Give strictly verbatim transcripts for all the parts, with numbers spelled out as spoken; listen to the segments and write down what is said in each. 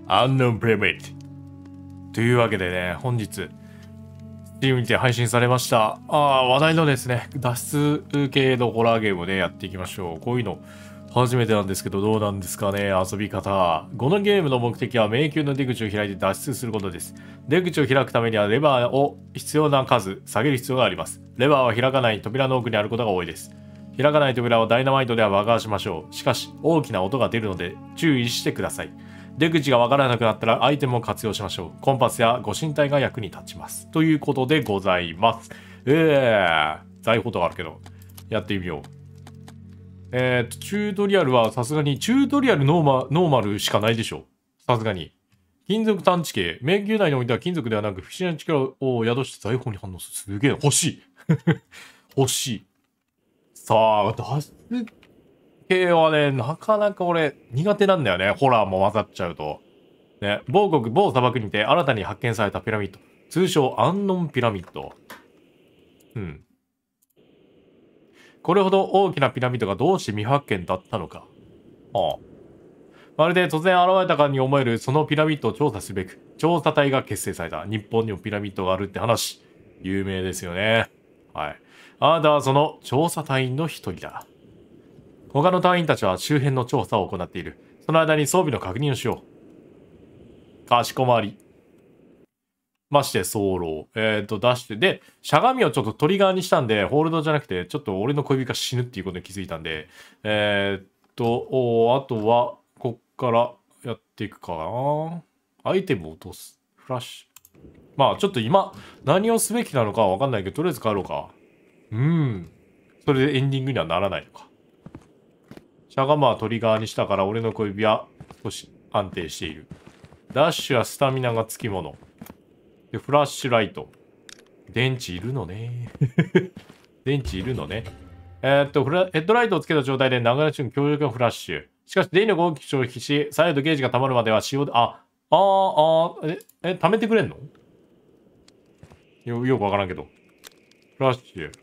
アンノンプレミット。というわけでね、本日、Steam にて配信されました。ああ、話題のですね、脱出系のホラーゲームをね、やっていきましょう。こういうの、初めてなんですけど、どうなんですかね、遊び方。このゲームの目的は迷宮の出口を開いて脱出することです。出口を開くためにはレバーを必要な数下げる必要があります。レバーは開かない扉の奥にあることが多いです。開かない扉をダイナマイトでは爆破しましょう。しかし、大きな音が出るので注意してください。出口がわからなくなったらアイテムを活用しましょう。コンパスやご神体が役に立ちます。ということでございます。えー、財宝とかあるけど、やってみよう。えーと、チュートリアルはさすがに、チュートリアルノーマノーマルしかないでしょ。さすがに。金属探知系。迷宮内においては金属ではなく不思議な力を宿して財宝に反応する。すげえ。欲しい。欲しい。さあ、脱出系はね、なかなか俺苦手なんだよね。ホラーも混ざっちゃうと。ね、某国、某砂漠にて新たに発見されたピラミッド。通称アンノンピラミッド。うん。これほど大きなピラミッドがどうして未発見だったのか。ああ。まるで突然現れたかに思えるそのピラミッドを調査すべく、調査隊が結成された。日本にもピラミッドがあるって話。有名ですよね。はい。あなたはその調査隊員の一人だ。他の隊員たちは周辺の調査を行っている。その間に装備の確認をしよう。かしこまり。まして、早漏。えっ、ー、と、出して。で、しゃがみをちょっとトリガーにしたんで、ホールドじゃなくて、ちょっと俺の恋人が死ぬっていうことに気づいたんで、えっ、ー、と、おあとは、こっからやっていくかな。アイテムを落とす。フラッシュ。まあ、ちょっと今、何をすべきなのかはわかんないけど、とりあえず帰ろうか。うーん。それでエンディングにはならないのか。しゃがまはトリガーにしたから俺の小指は少し安定している。ダッシュはスタミナがつきもの。で、フラッシュライト。電池いるのね。電池いるのね。えー、っとフラ、ヘッドライトをつけた状態で流れ中の強力なフラッシュ。しかし電力を大きく消費し、再度ゲージが溜まるまでは使用で、あ、あー、あー、え、え、溜めてくれんのよ、よくわからんけど。フラッシュ。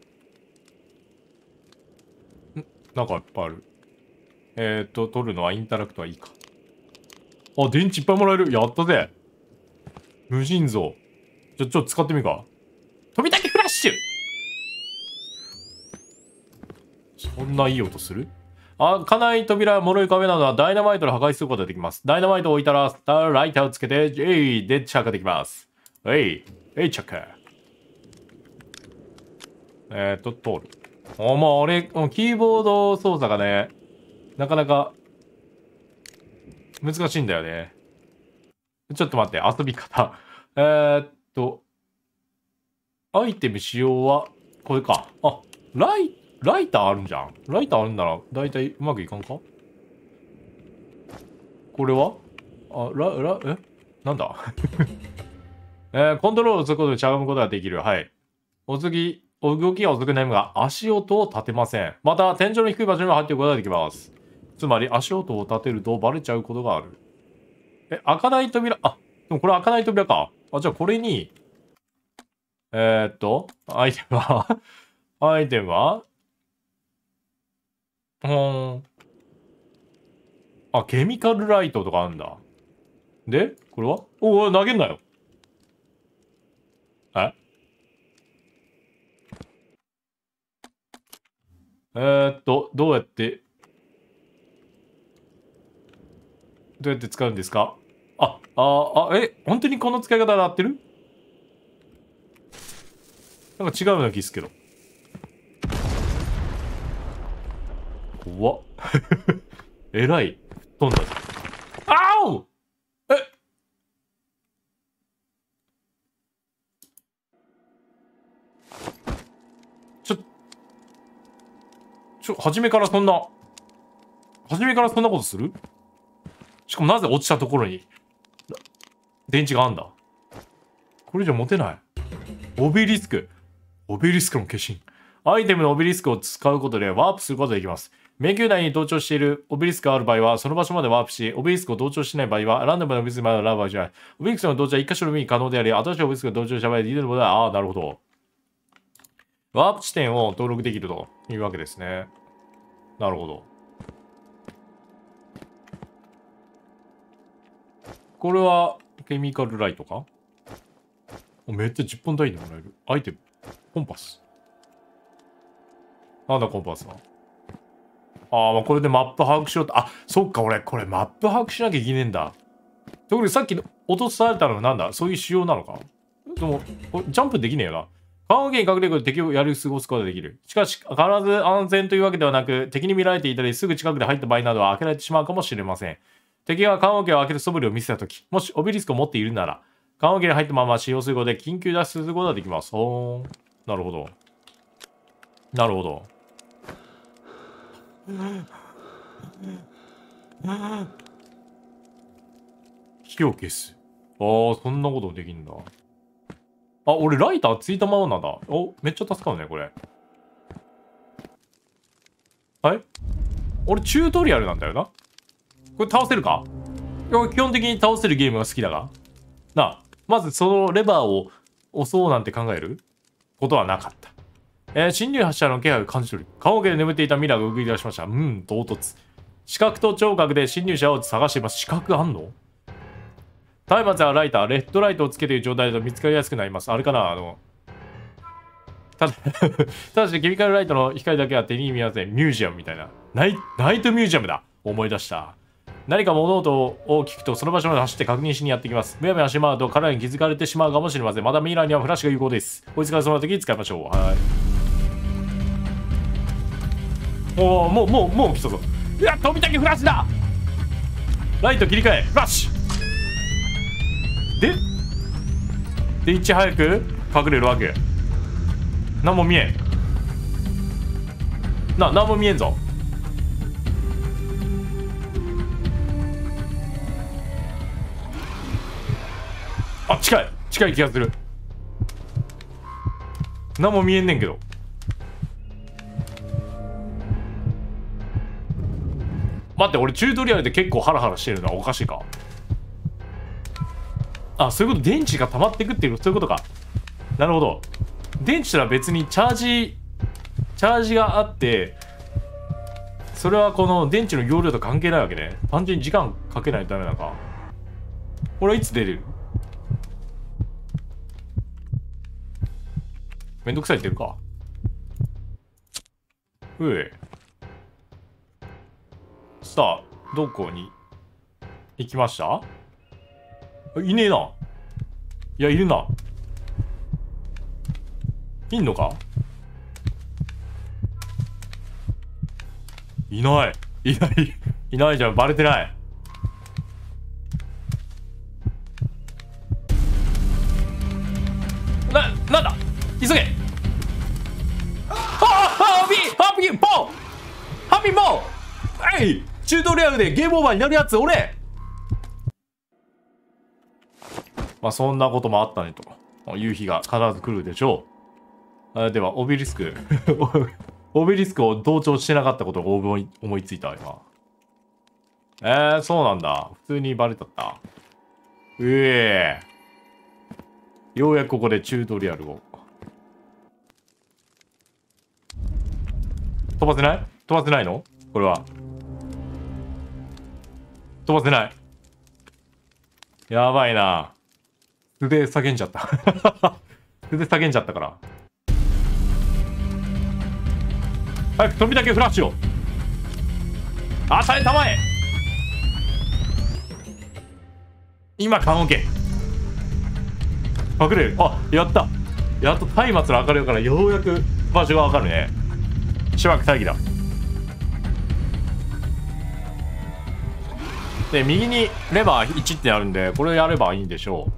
んなんかいっぱいある。えー、っと、取るのはインタラクトはいいか。あ、電池いっぱいもらえる。やったぜ。無尽蔵。ちょ、ちょっと使ってみるか。飛びたけフラッシュ。そんないい音する？開かない扉や脆い壁などはダイナマイトで破壊することができます。ダイナマイトを置いたら、スターライターをつけて、えいで着火できます。えい、えい着火。えーっと、通る。あ、まあ、俺、キーボード操作がね、なかなか、難しいんだよね。ちょっと待って、遊び方。えーっと、アイテム使用は、これか。あ、ライ、ライターあるんじゃん。ライターあるんなら、だいたいうまくいかんか？これはあ、ラ、ラ、えなんだえー、コントロールをすることでしゃがむことができる。はい。お次、動きが遅くなるが、足音を立てません。また、天井の低い場所にも入っていくことができます。つまり、足音を立てるとバレちゃうことがある。え、開かない扉、あ、でもこれ開かない扉か。あ、じゃあこれに、えー、っと、アイテムはアイテムはうーん。あ、ケミカルライトとかあるんだ。で、これはおお、投げんなよ。ええー、っと、どうやって、どうやって使うんですか？あ、あ、あ、え、本当にこの使い方で合ってる？なんか違うような気すけど。怖っ。えらい。飛んだ。あお！えちょ、ちょ、初めからそんな、初めからそんなことする？しかもなぜ落ちたところに、電池があんだ？これじゃ持てない。オベリスク。オベリスクの化身。アイテムのオベリスクを使うことでワープすることができます。迷宮内に同調しているオベリスクがある場合は、その場所までワープし、オベリスクを同調しない場合は、ランダムなオベリスクまでラーバーじゃない。オベリスクの同調は一箇所のみに可能であり、新しいオベリスクが同調した場合、リードのことは、ああ、なるほど。ワープ地点を登録できるというわけですね。なるほど。 これは、ケミカルライトか？めっちゃじゅっぽん単位でもらえる。アイテム。コンパス。なんだコンパスは。ああ、まあこれでマップ把握しようと。あ、そっか、俺、これマップ把握しなきゃいけねえんだ。特にさっき落とされたのはなんだ？そういう仕様なのか？でも、ジャンプできねえよな。緩和圏に隠れる敵をやり過ごすことができる。しかし、必ず安全というわけではなく、敵に見られていたり、すぐ近くで入った場合などは開けられてしまうかもしれません。敵が緩和圏を開ける素振りを見せたとき、もしオビリスクを持っているなら、緩和圏に入ったまま使用することで緊急脱出することができます。ほーん。なるほど。なるほど。火を消す。ああ、そんなことできんだ。あ、俺ライターついたままなんだ。お、めっちゃ助かるね、これ。はい？俺チュートリアルなんだよな。これ倒せるか？基本的に倒せるゲームが好きだが。なあ、まずそのレバーを押そうなんて考えることはなかった。えー、侵入発射の気配を感じ取る。顔毛で眠っていたミラーが動き出しました。うん、唐突。視覚と聴覚で侵入者を探しています。視覚あんの？松明やライター、レッドライトをつけている状態だと見つかりやすくなります。あれかなあの、ただ、ただし、ケミカルライトの光だけは手に見合わせ、ミュージアムみたいな。ナイ、ナイトミュージアムだ。思い出した。何か物音を聞くと、その場所まで走って確認しにやってきます。むやみやしまうと、彼らに気づかれてしまうかもしれません。またミラーにはフラッシュが有効です。追いつかれそうな時に使いましょう。はい。おお、もう、もう、もう来たぞ。いや、飛びたけフラッシュだ。ライト切り替え、フラッシュ。でで、いち早く隠れるわけ。何も見えん。な、何も見えんぞ。あ、近い近い気がする。何も見えんねんけど。待って、俺チュートリアルで結構ハラハラしてるのはおかしいか？あ、そういうこと、電池が溜まっていくっていう、そういうことか。なるほど。電池とは別にチャージ、チャージがあって、それはこの電池の容量と関係ないわけね。単純に時間かけないとダメなのか。これはいつ出れる？めんどくさいって言うか。うえ。さあ、どこに行きました？いねえな。いや、いるな。いんのか？いない。いない。いないじゃん。バレてない。な、なんだ？急げ！ああ、ハッピーハッピーポーハッピーポーえい！チュートリアルでゲームオーバーになるやつ、俺！まあそんなこともあったねという日が必ず来るでしょう。あでは、オベリスク。オベリスクを同調してなかったことを思い思いついた、今。えー、そうなんだ。普通にバレたった。うえー。ようやくここでチュートリアルを。飛ばせない？飛ばせないの？これは。飛ばせない。やばいな。素で叫んじゃった。素で叫んじゃったから。早く飛びだけフラッシュを。与えたまえ。今、缶オケ。隠れる。あ、やった。やっと松明の明かりからようやく場所がわかるね。しばらく待機だ。で、右にレバーいちってあるんで、これやればいいんでしょ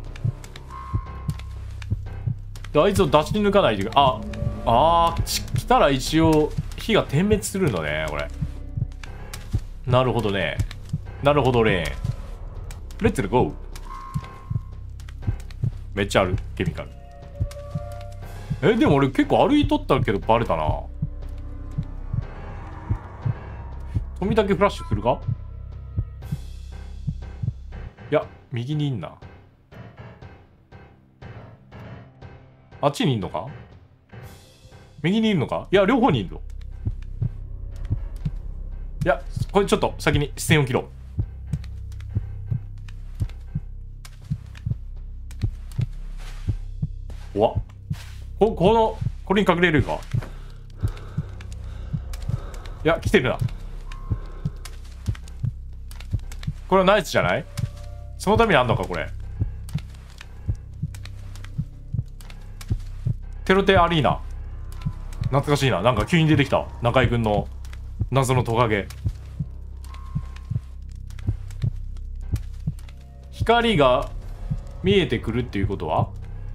う。で、あいつを出し抜かないで、あ、あー、来たら一応、火が点滅するのね、これ。なるほどね。なるほどね。レッツゴー。めっちゃある、ケミカル。え、でも俺結構歩いとったけどバレたな。富だけフラッシュするか？いや、右にいんな。あっちにいんのか？右にいるのか？いや、両方にいるの。いや、これちょっと先に視線を切ろわっ。こ、この、これに隠れるか。いや、来てるな。これはナイスじゃない？そのためにあんのか、これ。テロテアリーナ。懐かしいな。なんか急に出てきた。中井くんの謎のトカゲ。光が見えてくるっていうことは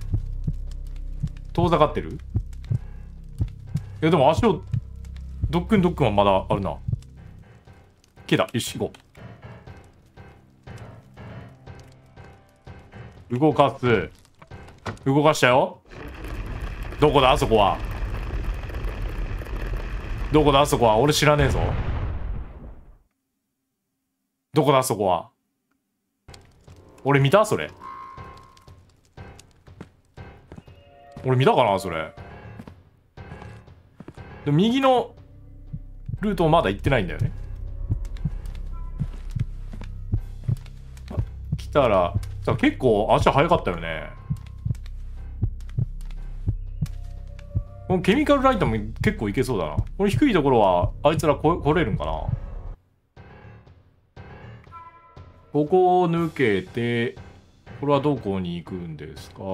遠ざかってる？いやでも足をドックンドックンはまだあるな。来た。よし行こう。動かす。動かしたよ。どこだあそこは。どこだあそこは。俺知らねえぞ。どこだあそこは。俺見たそれ。俺見たかなそれ。でも右のルートまだ行ってないんだよね。来たら、結構足早かったよね。このケミカルライトも結構いけそうだな。この低いところはあいつらこ来れるんかな。ここを抜けて、これはどこに行くんですか？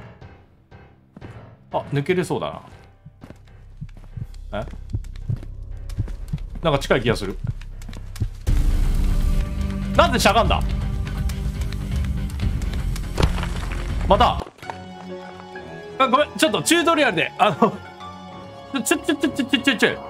あ、抜けれそうだな。え？なんか近い気がする。なんでしゃがんだ？またあ、ごめん、ちょっとチュートリアルで、あの、ちょ、ちょ、ちょ、ちょ、ちょ、ちょ、ちょ、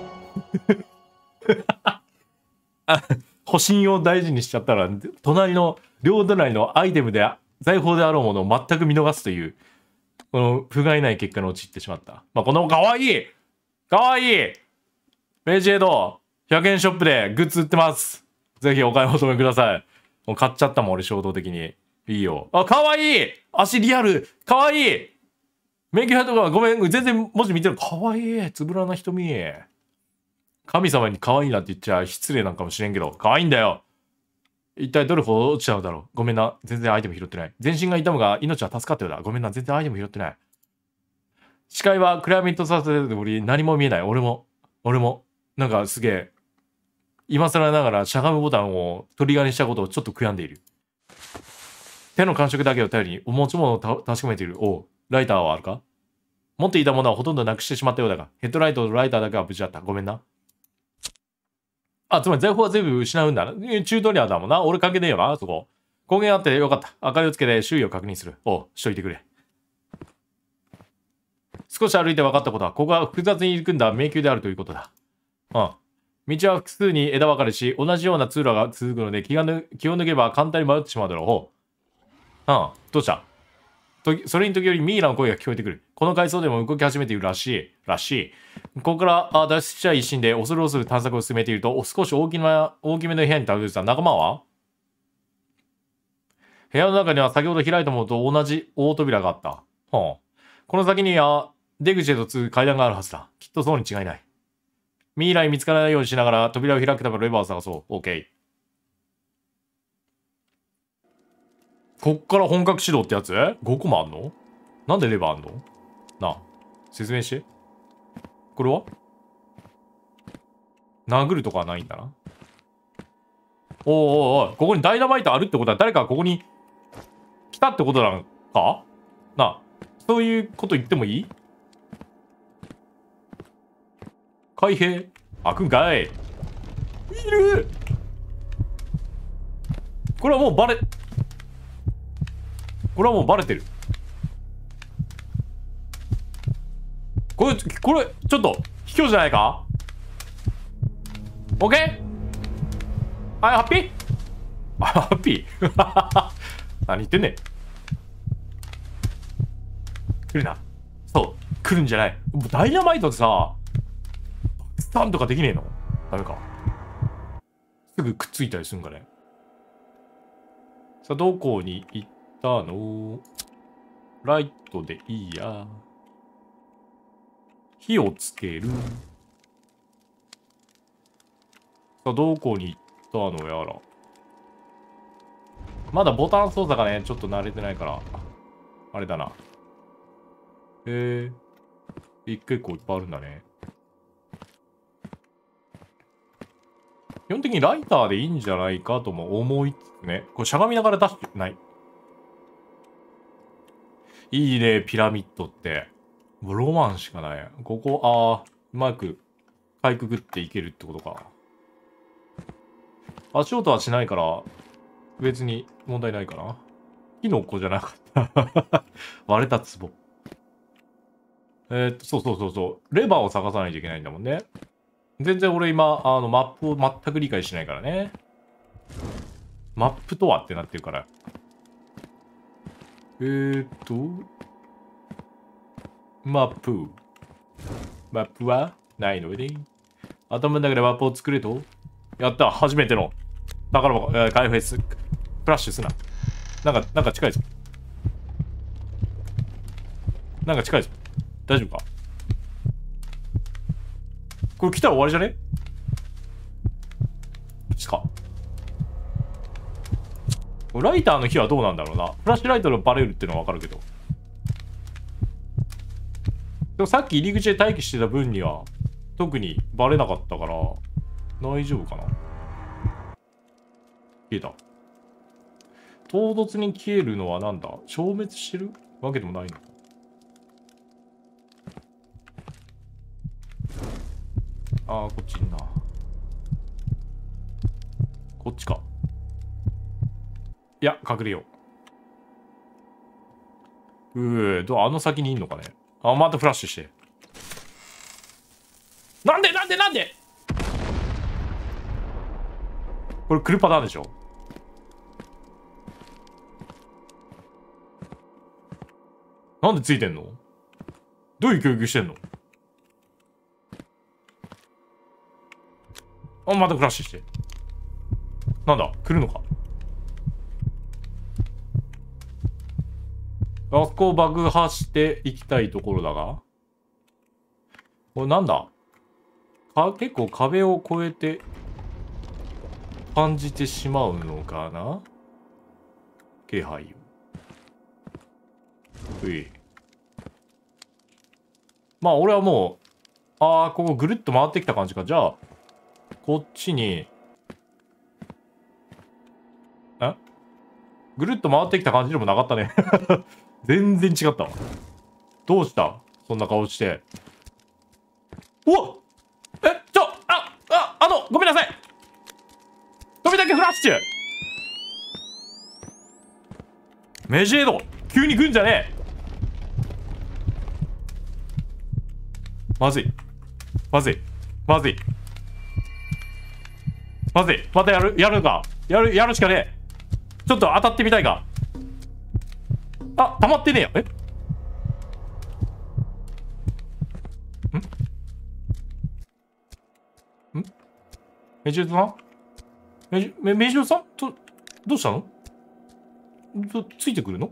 あ、保身を大事にしちゃったら、隣の、両隣のアイテムで、財宝であろうものを全く見逃すという、この、不甲斐ない結果に陥ってしまった。まあ、この、かわいいかわいいメイジエイド、ひゃくえんショップでグッズ売ってます。ぜひお買い求めください。もう買っちゃったもん、俺、衝動的に。いいよ。あ、かわいい足リアルかわいい免許屋とかごめん、全然文字見てる。かわいいつぶらな瞳。神様に可愛いなって言っちゃ失礼なんかもしれんけど、可愛いんだよ。一体どれほど落ちちゃうだろう。ごめんな。全然アイテム拾ってない。全身が痛むが命は助かったようだ。ごめんな。全然アイテム拾ってない。視界は暗闇とさせており、何も見えない。俺も。俺も。なんかすげえ。今更ながらしゃがむボタンをトリガーにしたことをちょっと悔やんでいる。手の感触だけを頼りにお持ち物をた確かめている。おう。ライターはあるか？持っていたものはほとんどなくしてしまったようだが、ヘッドライトとライターだけは無事だった。ごめんな。あ、つまり財宝は全部失うんだな。チュートリアルだもんな。俺関係ねえよな、そこ。光源あってよかった。明かりをつけて周囲を確認する。おう、しといてくれ。少し歩いて分かったことは、ここは複雑に組んだ迷宮であるということだ。うん。道は複数に枝分かれし、同じような通路が続くので気がぬ、気を抜けば簡単に迷ってしまうだろう。ほう。うん。どうした？とそれに時折ミイラの声が聞こえてくる。この階層でも動き始めているらしい。らしい。ここからあ脱出したい一心で恐る恐る探索を進めていると、少し大きな大きめの部屋にたどり着いた。仲間は？部屋の中には先ほど開いたものと同じ大扉があった。ほう。この先には出口へと続く階段があるはずだ。きっとそうに違いない。ミイラに見つからないようにしながら扉を開くためのレバーを探そう。オーケー。こっから本格始動ってやつ ?ご 個もあんの？なんでレバーあんの？なあ、説明して。これは殴るとかはないんだな。おいおいおい、ここにダイナマイトあるってことは誰かがここに来たってことなのかなあ、そういうこと言ってもいい？海兵開くんかい。いる。これはもうバレ、これはもうバレてる。これ、これ、ちょっと、卑怯じゃないか？ OK？ はい、ハッピー？あ、ハッピー何言ってんねん。来るな。そう、来るんじゃない。ダイナマイトってさ、スタンとかできねえの？ダメか。すぐくっついたりするんかね。さあ、どこに行ったの？ライトでいいや。火をつける。さあ、どこに行ったのやら。まだボタン操作がね、ちょっと慣れてないから、あれだな。 えー、結構いっぱいあるんだね。基本的にライターでいいんじゃないかとも思いつつね。これしゃがみながら出してない。いいね、ピラミッドって。もうロマンしかない。ここ、ああ、うまくかいくぐっていけるってことか。足音はしないから、別に問題ないかな。キノコじゃなかった。割れた壺。えー、っと、そうそうそうそう。レバーを探さないといけないんだもんね。全然俺今、あの、マップを全く理解しないからね。マップとはってなってるから。えーっと、マップ。マップはないので。頭の中でマップを作れと。やった、初めての宝箱、えー、開封す。フラッシュすな。なんか、なんか近いぞ。なんか近いぞ。大丈夫か？これ来たら終わりじゃね？しか。ライターの火はどうなんだろうな。フラッシュライトでバレるっていうのはわかるけど。でもさっき入り口で待機してた分には、特にバレなかったから、大丈夫かな？消えた。唐突に消えるのはなんだ？消滅してるわけでもないの？ああ、こっちいんな。こっちか。いや、隠れよう。うー、どう、あの先にいんのかね。あ、またフラッシュして。なんでなんでなんでこれ来るパターンでしょ？なんでついてんの？どういう教育してんの？あ、またフラッシュして。なんだ来るのか？あそこを爆破していきたいところだが。これなんだか、結構壁を越えて感じてしまうのかな気配を。うい。まあ俺はもう、ああ、ここぐるっと回ってきた感じか。じゃあ、こっちに、えぐるっと回ってきた感じでもなかったね。全然違ったわ。どうしたそんな顔して。うわっえ、ちょ、あ、あ、あの、ごめんなさい飛びだけフラッシュメジェード急に来んじゃねえまずい。まずい。まずい。まずい。またやる、やるか。やる、やるしかねえ。ちょっと当たってみたいか。あ、溜まってねえや。えんんメジューさんメジュ、メメジューさんと、どうしたのとついてくるの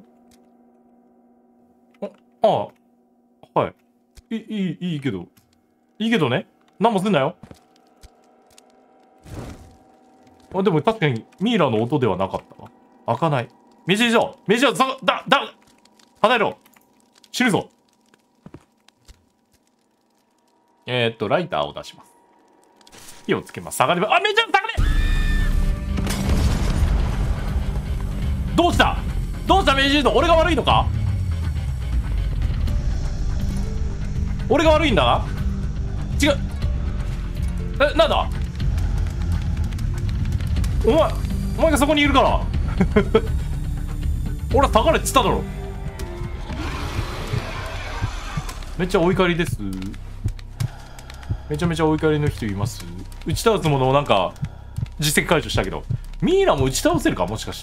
あ、ああ、はい。いい、いい、いいけど。いいけどね。何もすんなよ。あ、でも確かにミイラの音ではなかったわ。開かない。メジ以上メジ以上そ、だ、だ、離れろ死ぬぞえー、っと、ライターを出します。火をつけます。下がりば、あ、メジャー下がれどうしたどうしたメジード俺が悪いのか俺が悪いんだな違う。え、なんだお前、お前がそこにいるから俺は下がれっつっただろめっちゃお怒りです。めちゃめちゃお怒りの人います。打ち倒すものをなんか実績解除したけどミイラも打ち倒せるかもしかして。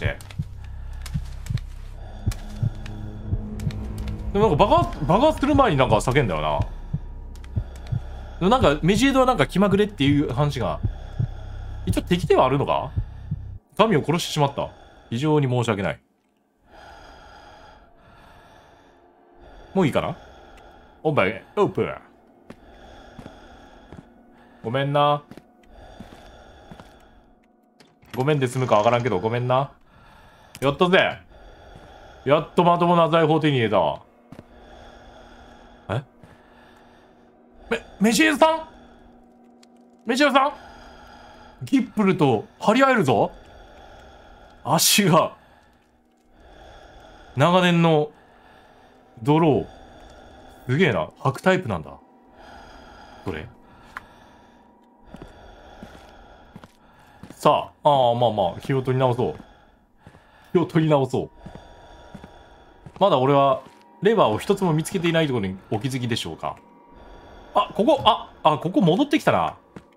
でもなんか爆発爆発する前になんか叫んだよな。なんかメジエドはなんか気まぐれっていう話が一応敵ではあるのか。神を殺してしまった。非常に申し訳ない。もういいかな。オープンオープン。ごめんな。ごめんで済むかわからんけどごめんな。やったぜ。やっとまともな財宝手に入れたわ。 メ、メジエさんメジエさんギップルと張り合えるぞ。足が、長年のドロー。すげえな。履くタイプなんだ。これ。さあ、ああ、まあまあ、気を取り直そう。気を取り直そう。まだ俺は、レバーを一つも見つけていないところにお気づきでしょうか。あ、ここ、あ、あ、ここ戻ってきたな。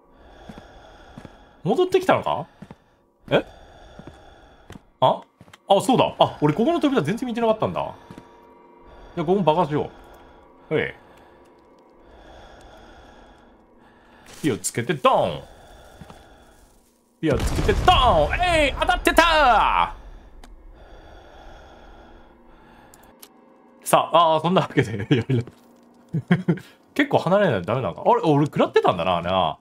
戻ってきたのか？え？ああ、そうだ。あ、俺ここの扉全然見てなかったんだ。じゃあここも爆破しよう。はい。火をつけてドーン。火をつけてドーン。えい、当たってたー。さあ、ああ、そんなわけで、やりな。結構離れないとダメなのか。あれ、俺食らってたんだな、な。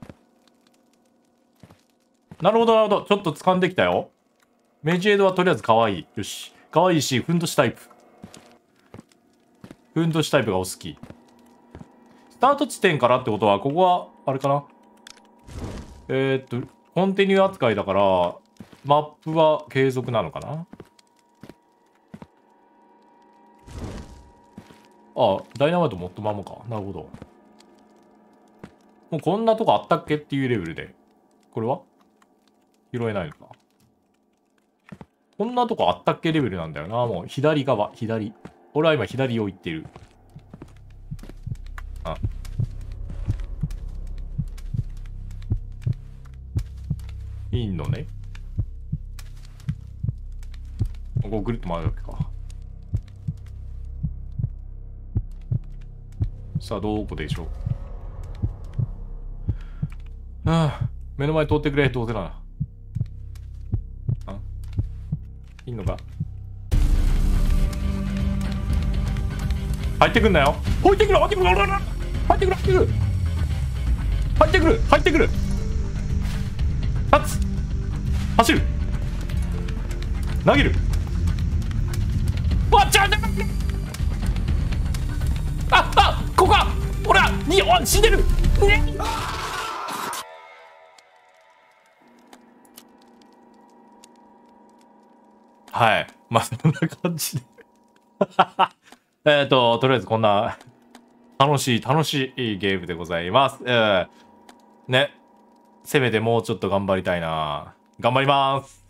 なるほど、なるほど。ちょっと掴んできたよ。メジエドはとりあえず可愛い。よし。可愛いし、ふんどしタイプ。ふんどしタイプがお好き。スタート地点からってことは、ここは、あれかな。えー、っと、コンティニュー扱いだから、マップは継続なのかな。ああ、ダイナマイトもっとまもか。なるほど。もうこんなとこあったっけっていうレベルで。これは拾えないのか。こんなとこあったっけレベルなんだよな。もう左側、左。俺は今左を行ってる。あ。いいのね。ここぐるっと回るわけか。さあ、どこでしょう。はあ、目の前通ってくれ。どうせなら。あ、いいのか。入ってくんなよ。入ってくる、入ってくる、入ってくる、入ってくる。入ってくる、入ってくる。立つ。走る。投げる。わっちゃう。ああ、ここは俺はにお死んでる、ね、はい、まあそんな感じでえっととりあえずこんな楽しい楽しいゲームでございます。えー、ね、せめてもうちょっと頑張りたいな。頑張ります。